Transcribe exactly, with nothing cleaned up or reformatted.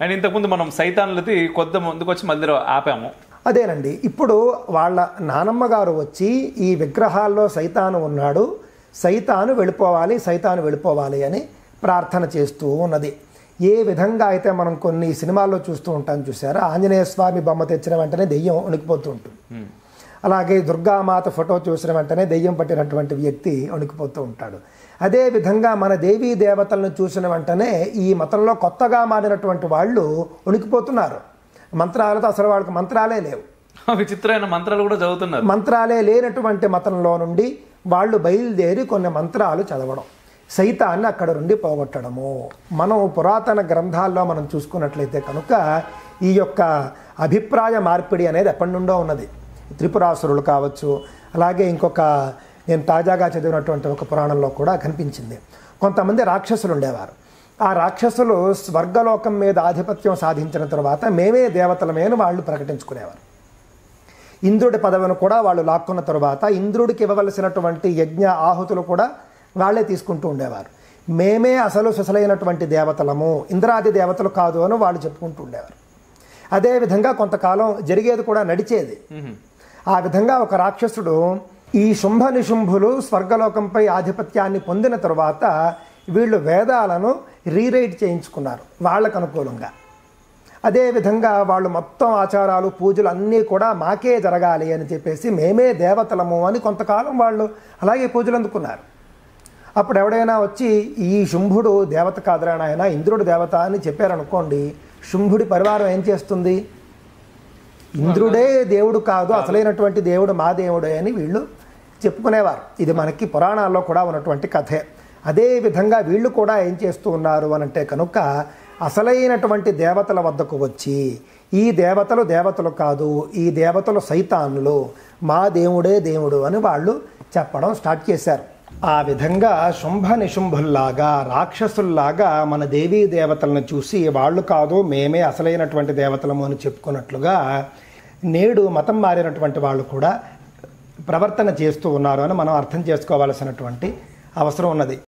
And ఇంతకుముందు మనం సైతాన్లది కొద్ది ముందుకు వచ్చి మధ్యలో ఆపాము. అదేనండి, ఇప్పుడు వాళ్ళ నానమ్మ గారు వచ్చి ఈ విగ్రహాల్లో సైతాను ఉన్నాడు, సైతాను వెళ్ళిపోవాలి సైతాను వెళ్ళిపోవాలి అని ప్రార్థన చేస్తూ ఉన్నది. ఏ విధంగా అయితే మనం కొన్ని సినిమాల్లో చూస్తూ ఉంటాం చూసారా, ఆంజనేయ స్వామి బొమ్మ తెచ్చిన వెంటనే దెయ్యం వణికిపోతూ ఉంటుంది. అలాగే దుర్గామాత ఫోటో చూసిన వెంటనే దెయ్యం పట్టినటువంటి వ్యక్తి వణికిపోతూ ఉంటాడు. అదేవిధంగా మన దేవీ దేవతలను చూసిన వెంటనే ఈ మతంలో కొత్తగా మారినటువంటి వాళ్ళు వణికిపోతున్నారు. మంత్రాలతో అసలు వాళ్ళకి మంత్రాలే లేవు, విచిత్రమైన మంత్రాలు కూడా చదువుతున్నారు. మంత్రాలే లేనటువంటి మతంలో నుండి వాళ్ళు బయలుదేరి కొన్ని మంత్రాలు చదవడం, సైతాన్ని అక్కడ నుండి పోగొట్టడము. మనం పురాతన గ్రంథాల్లో మనం చూసుకున్నట్లయితే కనుక ఈ యొక్క అభిప్రాయ మార్పిడి అనేది ఎప్పటి నుండో ఉన్నది. త్రిపురాసురులు కావచ్చు, అలాగే ఇంకొక నేను తాజాగా చదివినటువంటి ఒక పురాణంలో కూడా కనిపించింది. కొంతమంది రాక్షసులు ఉండేవారు. ఆ రాక్షసులు స్వర్గలోకం మీద ఆధిపత్యం సాధించిన తర్వాత మేమే దేవతలమేను వాళ్ళు ప్రకటించుకునేవారు. ఇంద్రుడి పదవిని కూడా వాళ్ళు లాక్కున్న తరువాత ఇంద్రుడికి ఇవ్వవలసినటువంటి యజ్ఞ ఆహుతులు కూడా వాళ్ళే తీసుకుంటూ ఉండేవారు. మేమే అసలు సుసలైనటువంటి దేవతలము, ఇంద్రాది దేవతలు కాదు అని వాళ్ళు చెప్పుకుంటూ ఉండేవారు. అదేవిధంగా కొంతకాలం జరిగేది కూడా నడిచేది. ఆ విధంగా ఒక రాక్షసుడు ఈ శుంభ నిశుంభులు స్వర్గలోకంపై ఆధిపత్యాన్ని పొందిన తరువాత వీళ్ళు వేదాలను రీరైట్ చేయించుకున్నారు వాళ్ళకు అనుకూలంగా. అదేవిధంగా వాళ్ళు మొత్తం ఆచారాలు పూజలు అన్నీ కూడా మాకే జరగాలి అని చెప్పేసి మేమే దేవతలము అని కొంతకాలం వాళ్ళు అలాగే పూజలు అందుకున్నారు. అప్పుడు ఎవడైనా వచ్చి ఈ శుంభుడు దేవత కాదురా నాయన, ఇంద్రుడు దేవత అని చెప్పారనుకోండి, శుంభుడి పరివారం ఏం చేస్తుంది? ఇంద్రుడే దేవుడు కాదు, అసలైనటువంటి దేవుడు మా దేవుడే అని వీళ్ళు చెప్పుకునేవారు. ఇది మనకి పురాణాల్లో కూడా ఉన్నటువంటి కథే. అదేవిధంగా వీళ్ళు కూడా ఏం చేస్తూ ఉన్నారు అనంటే కనుక అసలైనటువంటి దేవతల వద్దకు వచ్చి ఈ దేవతలు దేవతలు కాదు, ఈ దేవతలు సైతానులు, మా దేవుడే దేవుడు అని వాళ్ళు చెప్పడం స్టార్ట్ చేశారు. ఆ విధంగా శుంభ నిశుంభుల్లాగా రాక్షసుల్లాగా మన దేవీ దేవతలను చూసి వాళ్ళు కాదు మేమే అసలైనటువంటి దేవతలము అని చెప్పుకున్నట్లుగా నేడు మతం మారినటువంటి వాళ్ళు కూడా ప్రవర్తన చేస్తూ ఉన్నారు అని మనం అర్థం చేసుకోవాల్సినటువంటి అవసరం ఉన్నది.